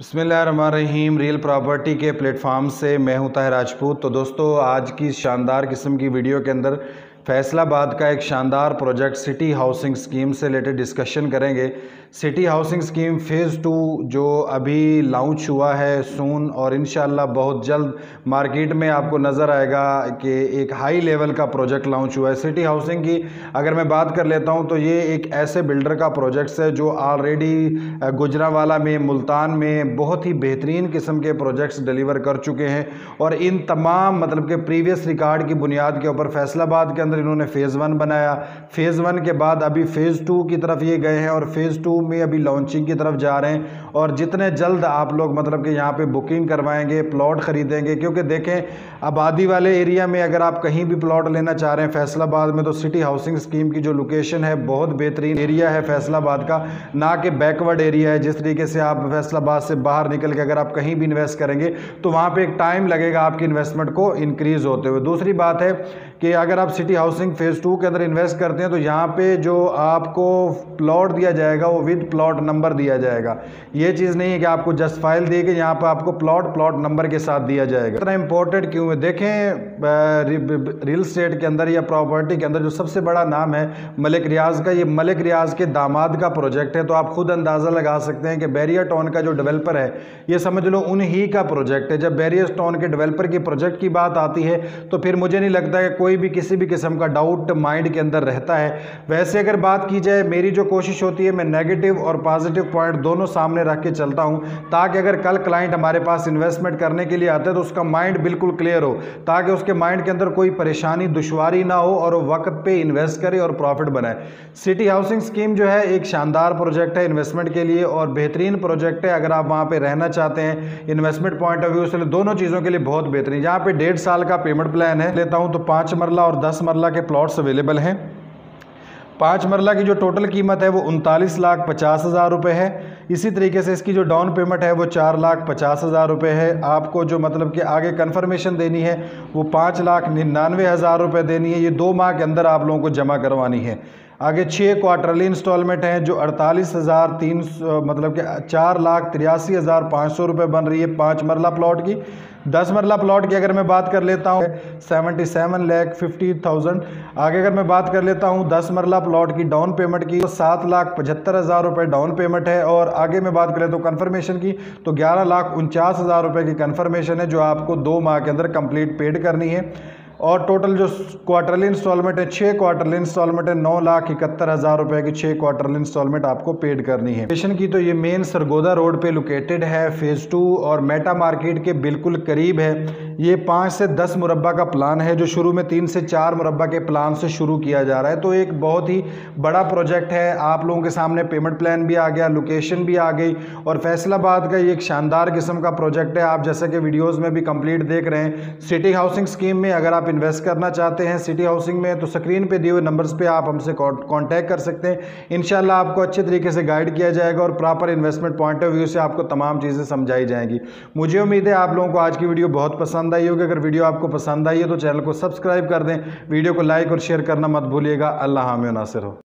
बिस्मिल्लाहिर्रहमानिर्रहीम। Real property के platform से मैं हूं ताहिर राजपूत। तो दोस्तों, आज की शानदार किस्म की वीडियो के अंदर फैसलाबाद का एक शानदार प्रोजेक्ट सिटी हाउसिंग स्कीम से रिलेटेड डिस्कशन करेंगे। सिटी हाउसिंग स्कीम फ़ेज़ 2 जो अभी लॉन्च हुआ है सून, और इंशाल्लाह बहुत जल्द मार्केट में आपको नज़र आएगा कि एक हाई लेवल का प्रोजेक्ट लॉन्च हुआ है। सिटी हाउसिंग की अगर मैं बात कर लेता हूं तो ये एक ऐसे बिल्डर का प्रोजेक्ट है जो ऑलरेडी गुजरांवाला में, मुल्तान में बहुत ही बेहतरीन किस्म के प्रोजेक्ट्स डिलीवर कर चुके हैं, और इन तमाम मतलब के प्रीवियस रिकॉर्ड की बुनियाद के ऊपर फैसलाबाद के अंदर इन्होंने फ़ेज़ 1 बनाया। फ़ेज़ 1 के बाद अभी फ़ेज़ 2 की तरफ ये गए हैं, और फ़ेज़ 2 में अभी लॉन्चिंग की तरफ जा रहे हैं। और जितने जल्द आप लोग मतलब कि यहाँ पे बुकिंग करवाएंगे, प्लॉट ख़रीदेंगे, क्योंकि देखें आबादी वाले एरिया में अगर आप कहीं भी प्लॉट लेना चाह रहे हैं फैसलाबाद में, तो सिटी हाउसिंग स्कीम की जो लोकेशन है बहुत बेहतरीन एरिया है फैसलाबाद का, ना कि बैकवर्ड एरिया है। जिस तरीके से आप फैसलाबाद से बाहर निकल के अगर आप कहीं भी इन्वेस्ट करेंगे तो वहाँ पे एक टाइम लगेगा आपकी इन्वेस्टमेंट को इंक्रीज़ होते हुए। दूसरी बात है कि अगर आप सिटी हाउसिंग फ़ेज़ 2 के अंदर इन्वेस्ट करते हैं तो यहाँ पे जो आपको प्लॉट दिया जाएगा वो विद प्लॉट नंबर दिया जाएगा। ये चीज़ नहीं है कि आपको जस्ट फाइल देके यहाँ पर आपको प्लॉट नंबर के साथ दिया जाएगा। इतना इंपॉर्टेंट क्यों है? देखें रियल स्टेट के अंदर या प्रॉपर्टी के अंदर जो सबसे बड़ा नाम है मलिक रियाज का, ये मलिक रियाज के दामाद का प्रोजेक्ट है। तो आप खुद अंदाज़ा लगा सकते हैं कि बैरियर टाउन का जो डेवलपर है ये समझ लो उन्हीं का प्रोजेक्ट है। जब बैरियर टाउन के डेवलपर की प्रोजेक्ट की बात आती है तो फिर मुझे नहीं लगता कि कोई भी किसी भी किस्म का डाउट माइंड के अंदर रहता है। वैसे अगर बात की जाए, मेरी जो कोशिश होती है मैं नेगेटिव और पॉजिटिव पॉइंट दोनों सामने रख के चलता हूं, ताकि अगर कल क्लाइंट हमारे पास इन्वेस्टमेंट करने के लिए आता है तो उसका माइंड बिल्कुल क्लियर हो, ताकि उसके माइंड के अंदर कोई परेशानी दुश्वारी ना हो और वो वक्त पे इन्वेस्ट करे और प्रॉफिट बनाए। सिटी हाउसिंग स्कीम जो है एक शानदार प्रोजेक्ट है इन्वेस्टमेंट के लिए, और बेहतरीन प्रोजेक्ट है अगर आप वहाँ पे रहना चाहते हैं इन्वेस्टमेंट पॉइंट ऑफ व्यू से, दोनों चीज़ों के लिए बहुत बेहतरीन। यहाँ पे 1.5 साल का पेमेंट प्लान है। लेता हूँ तो 5 मरला और 10 मरला के प्लॉट्स अवेलेबल हैं। 5 मरला की जो टोटल कीमत है वो 39,50,000 रुपये है। इसी तरीके से इसकी जो डाउन पेमेंट है वो 4,50,000 रुपये है। आपको जो मतलब कि आगे कन्फर्मेशन देनी है वो 5,99,000 रुपये देनी है। ये 2 माह के अंदर आप लोगों को जमा करवानी है। आगे 6 क्वार्टरली इंस्टॉलमेंट हैं जो 48,300 मतलब कि 4,83,500 रुपये बन रही है 5 मरला प्लॉट की। 10 मरला प्लॉट की अगर मैं बात कर लेता हूँ 77,50,000। आगे अगर मैं बात कर लेता हूँ 10 मरला प्लॉट की डाउन पेमेंट की तो 7,75,000 रुपये डाउन पेमेंट है। और आगे मैं बात करें तो कन्फर्मेशन की तो 11,49,000 रुपये की कन्फर्मेशन है जो आपको 2 माह के अंदर कंप्लीट पेड करनी है। और टोटल जो क्वार्टरली इंस्टॉलमेंट है 6 क्वार्टरली इंस्टॉलमेंट है 9,71,000 रुपये की 6 क्वार्टरली इंस्टॉलमेंट आपको पेड करनी है। लोकेशन की तो ये मेन सरगोदा रोड पे लोकेटेड है, फ़ेज़ 2 और मेटा मार्केट के बिल्कुल करीब है। ये 5 से 10 मुरब्बा का प्लान है जो शुरू में 3 से 4 मुरब्बा के प्लान से शुरू किया जा रहा है। तो एक बहुत ही बड़ा प्रोजेक्ट है। आप लोगों के सामने पेमेंट प्लान भी आ गया, लोकेशन भी आ गई, और फैसलाबाद का ये एक शानदार किस्म का प्रोजेक्ट है। आप जैसे कि वीडियोज़ में भी कंप्लीट देख रहे हैं। सिटी हाउसिंग स्कीम में अगर आप इन्वेस्ट करना चाहते हैं सिटी हाउसिंग में तो स्क्रीन पे दिए हुए नंबर्स पे आप हमसे कांटेक्ट कर सकते हैं। इंशाल्लाह आपको अच्छे तरीके से गाइड किया जाएगा और proper investment point of view से आपको तमाम चीज़ें समझाई जाएंगी। मुझे उम्मीद है आप लोगों को आज की वीडियो बहुत पसंद आई होगी। अगर वीडियो आपको पसंद आई है तो चैनल को सब्सक्राइब कर दें, वीडियो को लाइक और शेयर करना मत भूलिएगा। अल्लाह हामिद नासिर हो।